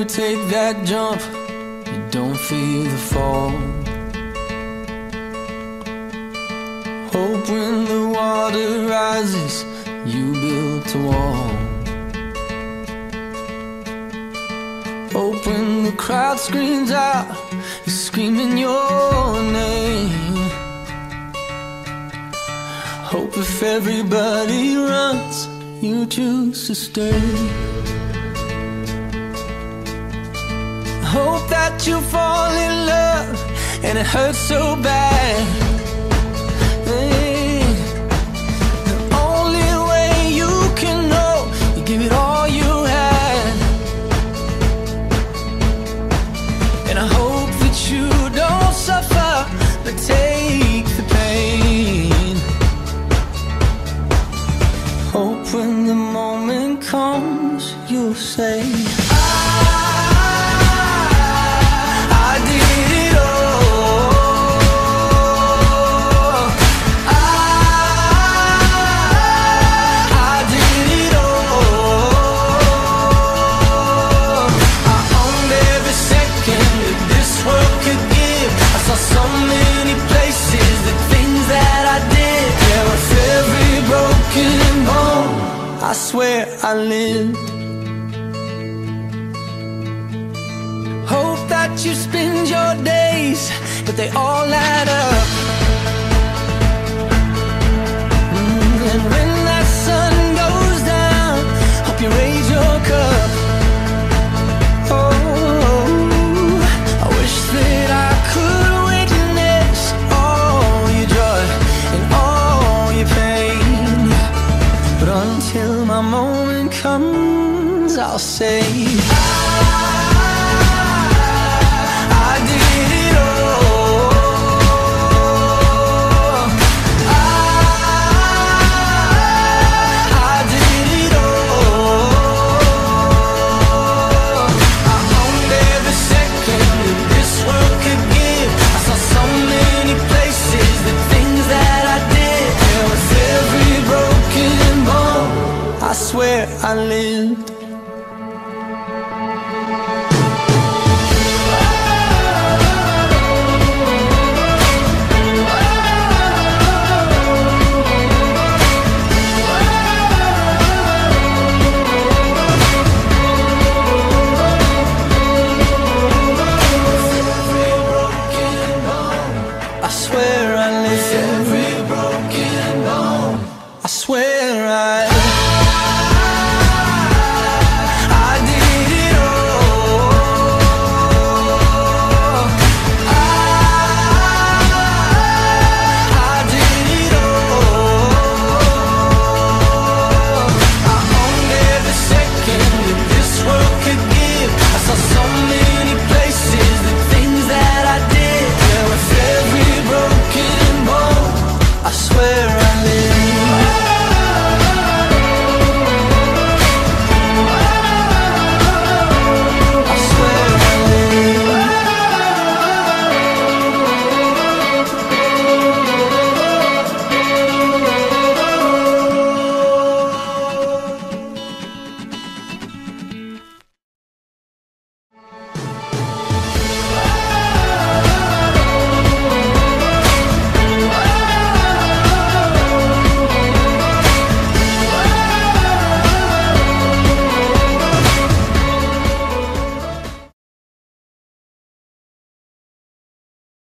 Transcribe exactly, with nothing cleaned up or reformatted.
you take that jump, you don't feel the fall. Hope when the water rises, you built a wall. Hope when the crowd screams out, you're screaming your name. Hope if everybody runs, you choose to stay. Hope that you fall in love and it hurts so bad. Hey, the only way you can know, you give it all you had. And I hope that you don't suffer, but take the pain. Hope when the moment comes, you'll say, I swear I lived. Hope that you spend your days, but they all add up. And when that sun goes down, hope you raise your cup. Oh, I wish that I could witness all your joy and all your pain. But until my moment comes, I'll say, I, I did it all. I, I did it all. I owned every second that this world could give. I saw so many places, the things that I did. There was every broken bone, I swear I lived. I swear